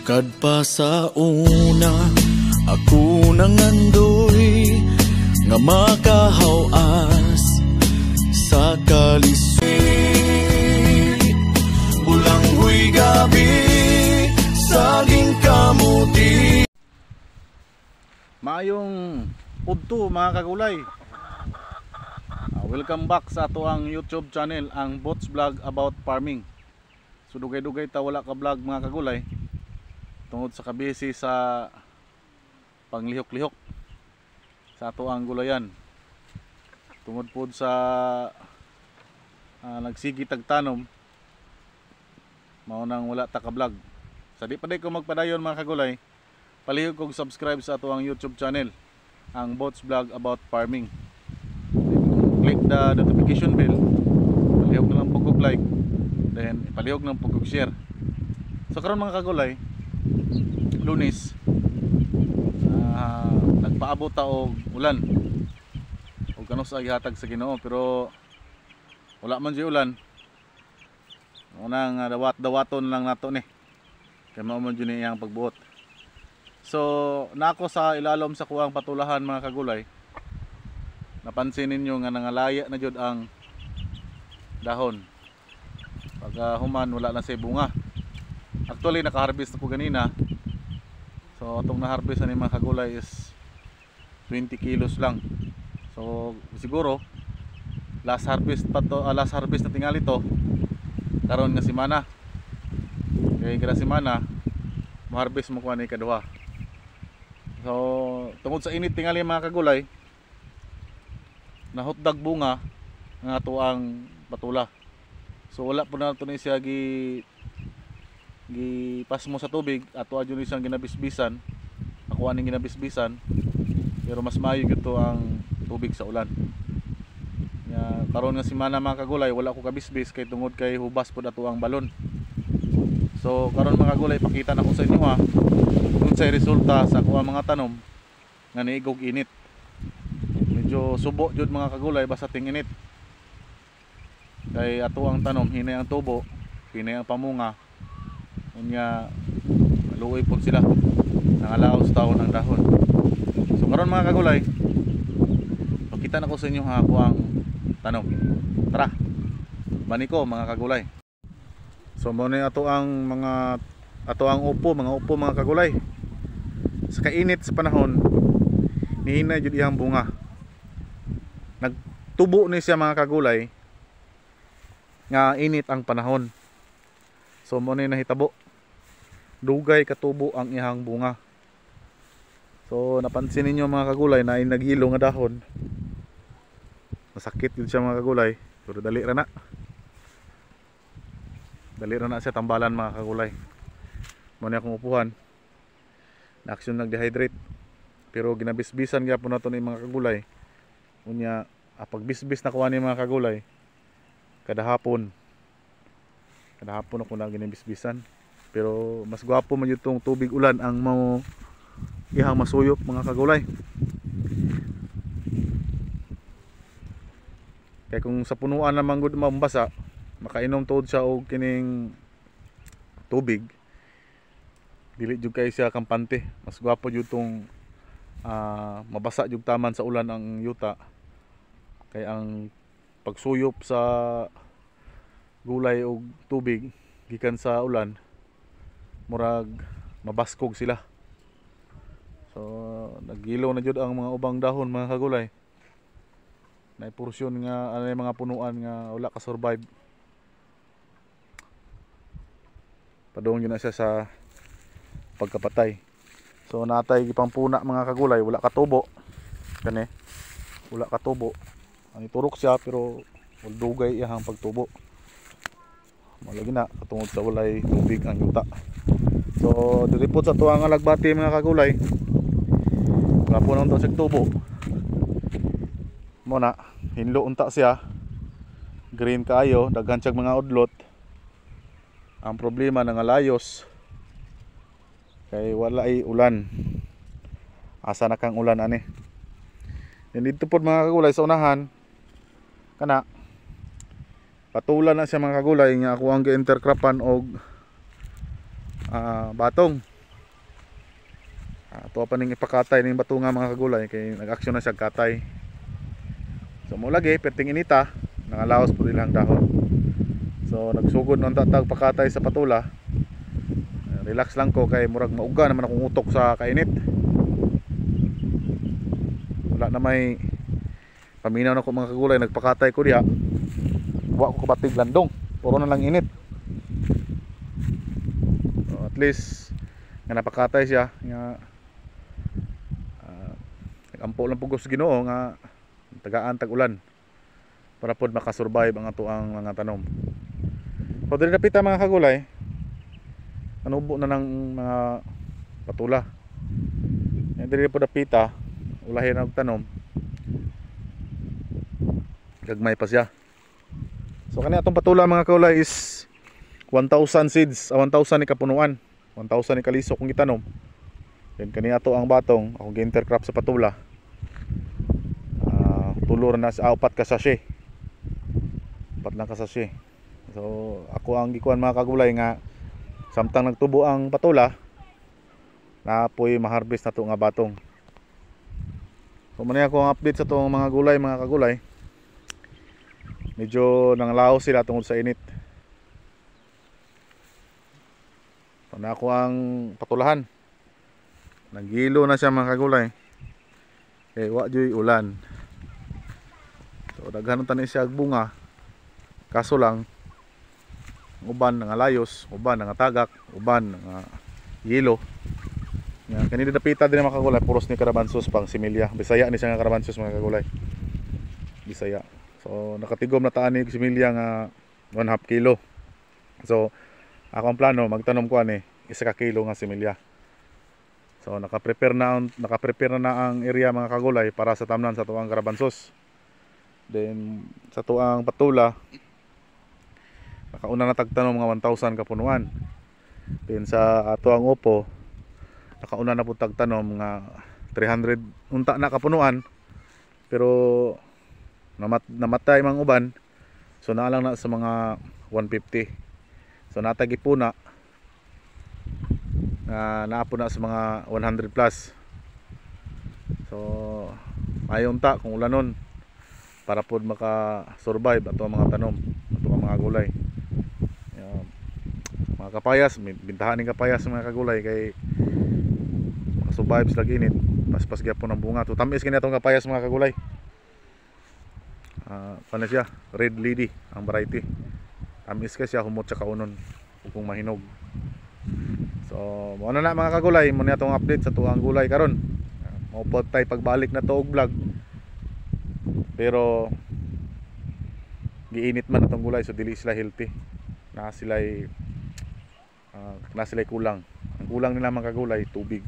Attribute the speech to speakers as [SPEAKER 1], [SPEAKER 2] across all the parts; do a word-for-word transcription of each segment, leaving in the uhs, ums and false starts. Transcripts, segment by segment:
[SPEAKER 1] Kadpa sa una, ako nangandoy nga makahawas sa kalisod. Bulang huy gabi, saging kamuti.
[SPEAKER 2] Maayong udto mga kagulay. Uh, welcome back sa ato ang YouTube channel, ang Bots Vlog About Farming. So dugay-dugay ta wala ka vlog mga kagulay tungod sa kabisi sa panglihok-lihok sa ato ang gulayan. Tungod pod sa uh, nagsigi tagtanom, mao nang wala ta ka vlog. Sa di pa day ko magpadayon mga kagulay, palihog kog subscribe sa ato ang YouTube channel, ang Bots Vlog About Farming. Click the notification bell, palihog na lang pog like, then palihog na pog share. So karon mga kagulay, Lunes, uh, nagpaabot ta og ulan og kanus ay hatag sa Ginoo, pero wala man di ulan. Unang uh, dawat-dawaton lang nato ni kay mao man jud iyang pagbuot. So nako sa ilalom sa kuwang patulahan mga kagulay, napansin ninyo nga nangalaya na jud ang dahon. Pag uh, human wala na say bunga. Actually naka-harvest na ko ganina. So itong na-harvest na mga kagulay is twenty kilos lang. So siguro last harvest pa to, uh, last harvest na tingali to karon nga semana. Kay kada semana ma-harvest mo kuha ni kaduha. So tungod sa init tingali mga kagulay, nahutdag bunga nga ato ang patula. So wala po na ito ni siya gi gipas mo sa tubig, ato adyo ni siyang ginabisbisan, ako aning ginabisbisan, pero mas maayo gito ang tubig sa ulan. Ya, karon nga semana mga kagulay wala ko kabisbis kay tungod kay hubas pod ato ang balon. So karon mga kagulay, pakita na ko sa inyo ha kung sa resulta sa kuha mga tanom nga niigog init. Medyo subo jud mga kagulay basta ting init. Kay ato ang tanom hinay ang tubo, hinay ang pamunga, unya luoy po sila, nangalaos taon ang dahon. So karon mga kagulay, pakita na ko sa inyo ha ako ang tanom. Tara, maniko mga kagulay. So mo ni ato ang mga ato ang upo, mga upo mga kagulay. Sa kainit sa panahon, nihinay jud iyang bunga. Nagtubo ni siya mga kagulay nga init ang panahon. So mo ni nahitabo, dugay katubo ang ihang bunga. So napansin ninyo mga kagulay na naghilo nga dahon, masakit yun siya mga kagulay, pero dali ra na dali ra na siya tambalan mga kagulay. Mo ni akong upuhan na aksyon nag-dehydrate, pero ginabisbisan gyapon nato ni mga kagulay. Unya apag bisbis na kuha ni mga kagulay, kada hapon kada hapon ako na ginabisbisan. Pero mas gwapo man yung tubig ulan ang mau ihang masuyop mga kagulay. Kaya kung sa punuan naman gud mambasa, makainom tuod siya og kining tubig, dili jud kay siya kampante. Mas gwapo jud tong uh, mabasa jud taman sa ulan ang yuta. Kay ang pagsuyop sa gulay og tubig gikan sa ulan, murag mabaskog sila. So nagilaw na jud ang mga ubang dahon mga kagulay. Nay porsyon nga anay mga punuan nga wala ka survive. Padung yun na siya sa pagkapatay. So natay gipampuna mga kagulay, wala ka tubo. Kani, wala ka tubo. Ang iturok siya pero dugay iyang pagtubo. Malagi na katungod sa walay tubig ang yuta. So diripot sa tuwa nga lagbati mga kagulay, wala po nang sa tubo. Muna hinlo unta siya, green kaayo, daghan siyang mga udlot. Ang problema nangalayos kay wala ay ulan. Asa na kang ulan ani. Dito po mga kagulay sa unahan kana patulan na siya mga kagulay nga ako ang gi-intercropan og uh, batong. Ato pa ning ipakatay ning bato nga mga kagulay kay nag-aksyon na siya katay. So mo lagi perting inita nangalaos pud ilang dahon. So nagsugod ng tatag pakatay sa patula. Relax lang ko kay murag mauga naman akong utok sa kainit. Wala na may paminaw na ko mga kagulay, nagpakatay ko diha. Wa ko kabatig landong, puro na lang init. So at least nga napakatay siya nga uh, nag-ampo lang pugos Ginoo nga tagaan tag-ulan para pod makasurvive ang ato ang mga tanom. So diri napita mga kagulay, nanubo na ng mga patula. Yan diri pod napita, ulahin ang tanom. Gagmay pa siya. So kani atong patula mga kagulay is one thousand seeds, uh, one thousand ni kapunuan, one thousand ni kalisok kung gitanom. Then kani ato ang batong, ako gi-intercrop sa patula. Tulor na sa upat ka sachet. Upat lang ka sachet. So ako ang gikuan mga kagulay nga samtang nagtubo ang patula na apoy ma-harvest na to nga batong. So muna ako ang update sa tong mga gulay mga kagulay. Medyo nanglaos sila tungod sa init. So na ako ang patulahan. Nagilo na siya mga kagulay. Kay wa joy ulan. So daghan tanin siya og bunga. Kaso lang uban nga layos, uban nga tagak, uban nga yelo. Nga kani dapita din mga kagulay puros ni Carabansus pang similya. Bisaya ni siya nga Carabansus mga kagulay. Bisaya. So nakatigom na taan ni similya nga one half kilo. So ako ang plano magtanom ko ani isa ka kilo nga similya. So naka-prepare na naka-prepare na ang area mga kagulay para sa tamnan sa tuang Carabansus. Then sa tuang patula nakauna na tagtanom mga one thousand kapunuan. Then sa ato ang upo nakauna na pud tagtanom nga three hundred unta na kapunuan. Pero namat namatay mang uban. So naa lang na sa mga one fifty. So natagi puna na naapo na sa mga one hundred plus. So ayon ta kung ulanon para pod maka-survive ato ang mga tanom, ato ang mga gulay. Yan. Mga kapayas, bintahan ning kapayas mga kagulay kay maka-survive sila init. Paspas gyapon ang bunga. Tutamis kini atong kapayas mga kagulay. Ah, uh, paano siya? Red lady ang variety. Tamis ka siya humot sa kaunon kung mahinog. So, mo na na mga kagulay, mo ni atong update sa tuang gulay karon. Mo pod tay pagbalik na to og vlog. Pero giinit man atong gulay so dili sila healthy. Na sila uh, na sila kulang. Ang kulang nila mga kagulay tubig.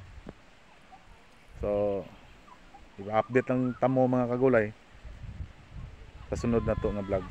[SPEAKER 2] So i-update lang tamo mga kagulay sa sunod na to nga vlog.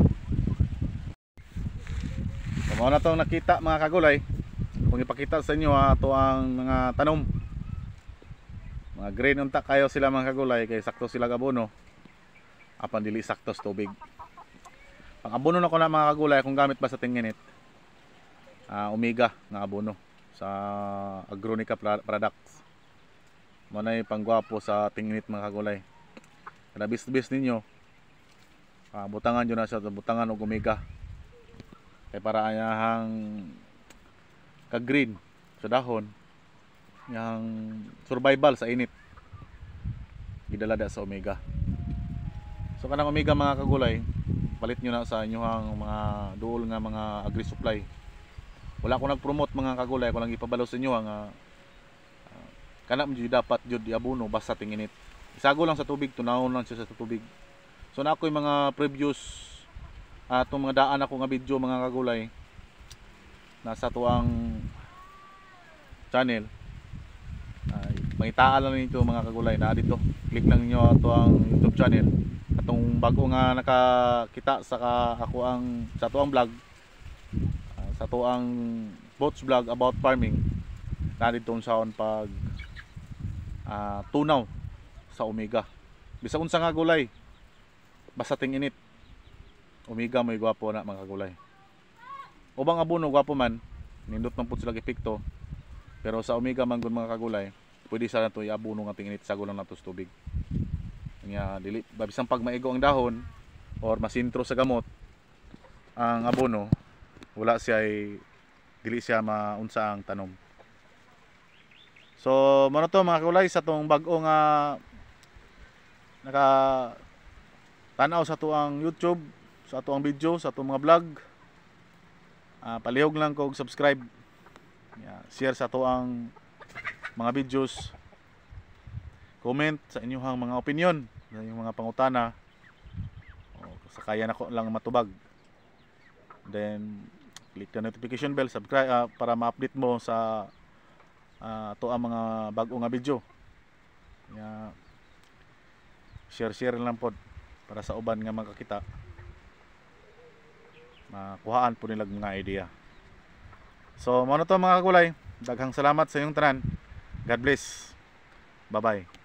[SPEAKER 2] So mao na tong nakita mga kagulay. Kung ipakita sa inyo ato ang mga tanom. Mga green unta kayo sila mga kagulay kay sakto sila abono. Apan dili sakto sa tubig. Pang abono na ko na mga kagulay kung gamit ba sa tinginit. Uh, omega nga abono sa Agronica products. Mo na pangguwapo sa tinginit mga kagulay. Kada bis-bis ninyo uh, butangan jud na siya butangan og omega. Kay para ayahang ka-green sa dahon yang survival sa init. Gidala da sa omega. So kanang omega mga kagulay, palit nyo na sa inyong mga duol nga mga agri-supply. Wala ko nag-promote mga kagulay, ko lang ipabalo sa inyo nga uh, kana mo dapat jud iabono basta tinginit. Isago lang sa tubig, tunawon lang siya sa tubig. So na ako'y mga previous atong uh, mga daan ako nga video mga kagulay nasa tuang channel. Ay, mangitaan lang ninyo mga kagulay na dito. Click lang niyo ato ang YouTube channel. Atong bago nga nakakita sa ka, ako ang sa tuang vlog uh, sa tuang boats vlog about farming. Na dito sa on pag uh, tunaw sa omega. Bisag unsa nga gulay basta ting-init. Omega may gwapo na mga kagulay. Ubang abono gwapo man, nindot man pud sila epekto. Pero sa Omega man gud mga kagulay, pwede sa nato iabuno nga tinginit sa gulang nato sa tubig. Nya dili babisang pag maigo ang dahon or masintro sa gamot ang abono, wala siya ay dili siya maunsa ang tanom. So mo na to mga kagulay sa tong bag-o nga naka tanaw sa tuang YouTube, sa tuang video, sa tuang mga vlog. Uh, palihog lang kog subscribe. Yeah, share sa tuang mga videos. Comment sa inyong mga opinion, sa inyong mga pangutana. O, sa kaya nako lang matubag. Then click the notification bell, subscribe uh, para ma-update mo sa uh, tuang mga bag-o nga video. Yeah. Share-share lang pod para sa uban nga makakita, makuhaan po nilag mga idea. So mao na to mga kagulay, daghang salamat sa inyong tanan. God bless. Bye bye.